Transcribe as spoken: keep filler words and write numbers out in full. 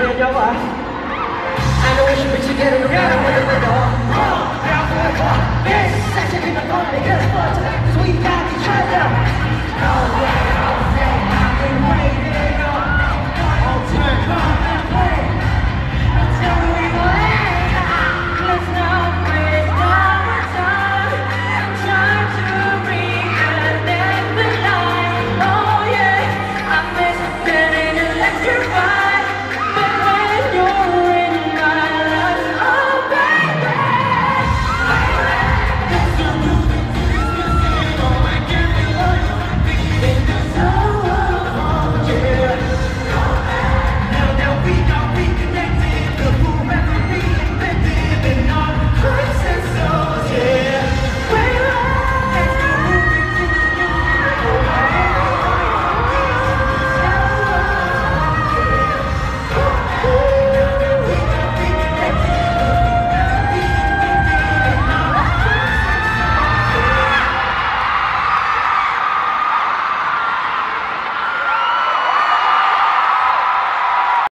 man, y'all are. I know we should be together around with the window. Oh, out for the clock. This section in the party, get us fun tonight, cause we got each other. No way, I'll say I've been waiting.